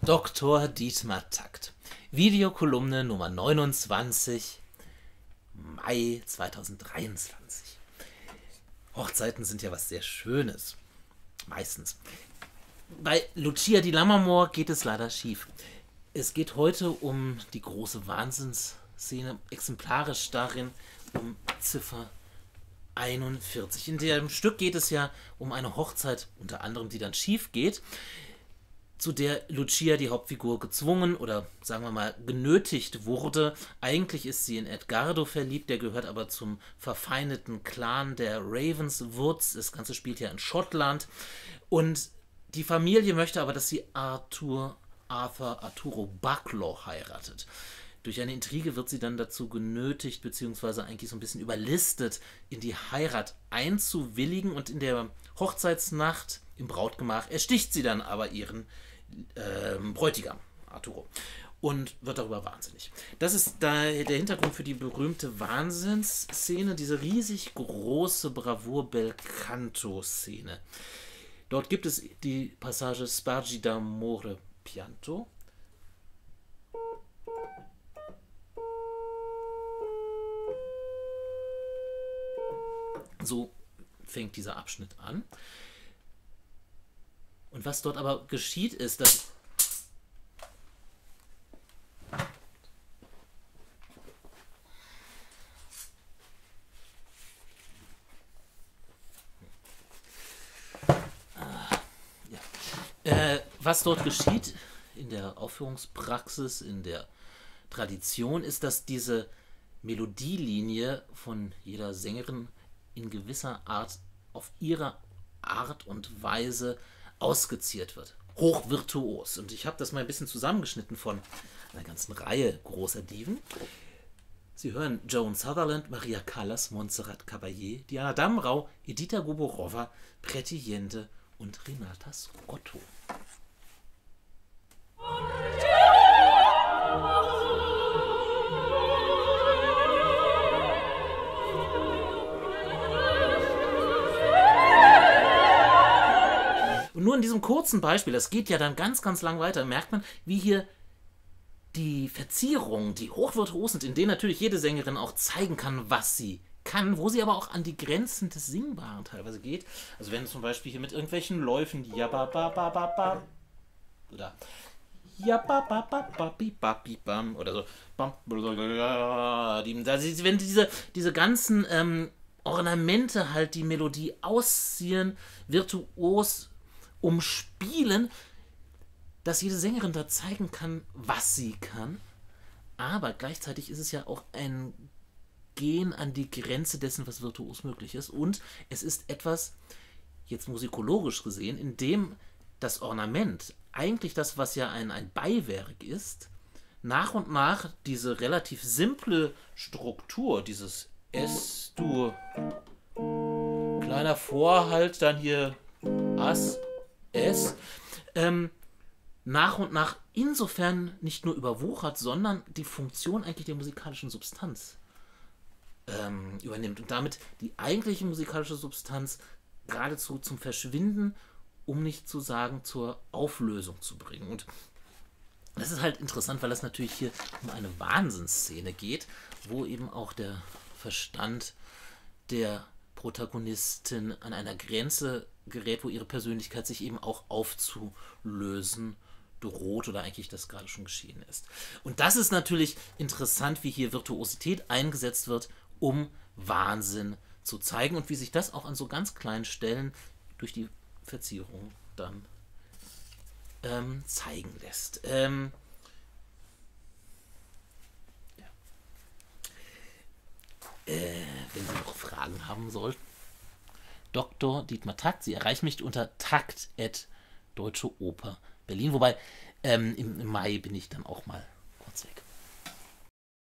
Dr. Dietmar Takt. Videokolumne Nummer 29, Mai 2023. Hochzeiten sind ja was sehr Schönes. Meistens. Bei Lucia di Lammermoor geht es leider schief. Es geht heute um die große Wahnsinnsszene, exemplarisch darin um Ziffer 41. In dem Stück geht es ja um eine Hochzeit, unter anderem, die dann schief geht, zu der Lucia, die Hauptfigur, gezwungen oder sagen wir mal genötigt wurde. Eigentlich ist sie in Edgardo verliebt, der gehört aber zum verfeindeten Clan der Ravenswoods. Das Ganze spielt ja in Schottland. Und die Familie möchte aber, dass sie Arthuro Bucklow heiratet. Durch eine Intrige wird sie dann dazu genötigt, beziehungsweise eigentlich so ein bisschen überlistet, in die Heirat einzuwilligen, und in der Hochzeitsnacht im Brautgemach ersticht sie dann aber ihren Bräutigam, Arturo, und wird darüber wahnsinnig. Das ist der Hintergrund für die berühmte Wahnsinnsszene, diese riesig große Bravour Bel Canto-Szene. Dort gibt es die Passage Spargi d'amore pianto. So fängt dieser Abschnitt an. Und was dort aber geschieht, ist, dass was dort geschieht in der Aufführungspraxis, in der Tradition, ist, dass diese Melodielinie von jeder Sängerin in gewisser Art auf ihre Art und Weise ausgeziert wird. Hochvirtuos. Und ich habe das mal ein bisschen zusammengeschnitten von einer ganzen Reihe großer Diven. Sie hören Joan Sutherland, Maria Callas, Montserrat Caballé, Diana Damrau, Edita Goborova, Preti Jente und Renata Scotto. Und nur in diesem kurzen Beispiel, das geht ja dann ganz, ganz lang weiter, merkt man, wie hier die Verzierungen, die hochvirtuos sind, in denen natürlich jede Sängerin auch zeigen kann, was sie kann, wo sie aber auch an die Grenzen des Singbaren teilweise geht. Also wenn zum Beispiel hier mit irgendwelchen Läufen oder oder so, wenn diese ganzen Ornamente halt die Melodie ausziehen, virtuos umspielen, dass jede Sängerin da zeigen kann, was sie kann, aber gleichzeitig ist es ja auch ein Gehen an die Grenze dessen, was virtuos möglich ist, und es ist etwas, jetzt musikologisch gesehen, in dem das Ornament, eigentlich das, was ja ein Beiwerk ist, nach und nach diese relativ simple Struktur, dieses S-Dur, kleiner Vorhalt, dann hier Ass, S, nach und nach insofern nicht nur überwuchert, sondern die Funktion eigentlich der musikalischen Substanz übernimmt und damit die eigentliche musikalische Substanz geradezu zum Verschwinden, um nicht zu sagen zur Auflösung zu bringen. Und das ist halt interessant, weil es natürlich hier um eine Wahnsinnsszene geht, wo eben auch der Verstand der Protagonistin an einer Grenze gerät, wo ihre Persönlichkeit sich eben auch aufzulösen droht oder eigentlich das gerade schon geschehen ist. Und das ist natürlich interessant, wie hier Virtuosität eingesetzt wird, um Wahnsinn zu zeigen und wie sich das auch an so ganz kleinen Stellen durch die Verzierung dann zeigen lässt. Wenn Sie noch Fragen haben sollten, Dr. Dietmar Takt, Sie erreichen mich unter takt@Deutsche Oper Berlin, wobei im Mai bin ich dann auch mal kurz weg.